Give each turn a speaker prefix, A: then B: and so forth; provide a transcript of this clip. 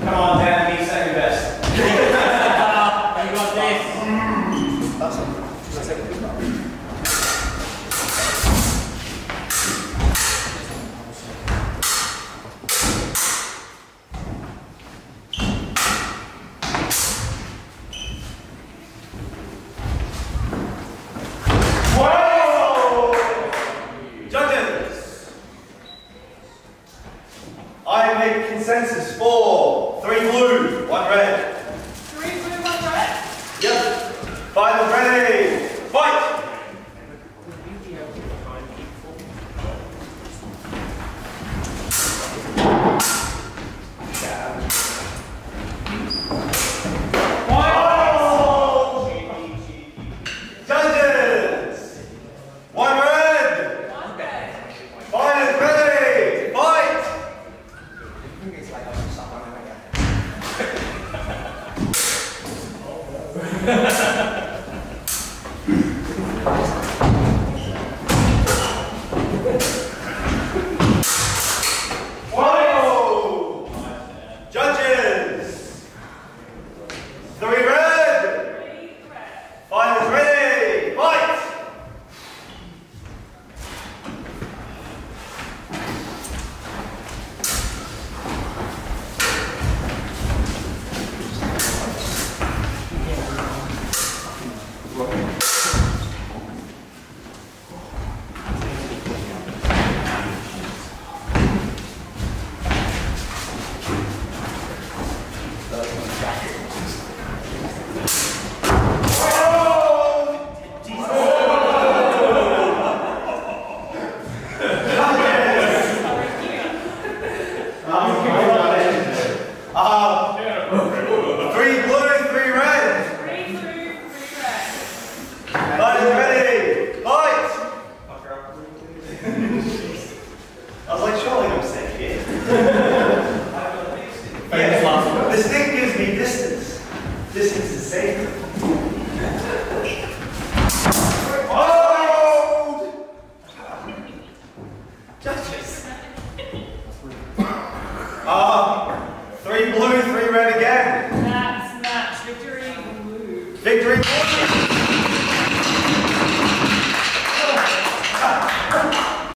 A: Come on, Dan, be second best. You got this.
B: That's it. I make consensus 4, 3 blue, 1 red.
C: 3 blue, 1 red?
B: Yep. Final ready. Fight! Judges! 1 red.
C: 1 red.
B: Final ready. Fight! Whoa! Judges! 3 red.
C: 3 red.
B: Final ready. Fight! I was like, surely I'm safe here. Yeah, the stick gives me distance. Distance is safe. Oh! Judges. 3 blue, 3 red again.
C: That's match. Victory blue.
B: Victory blue.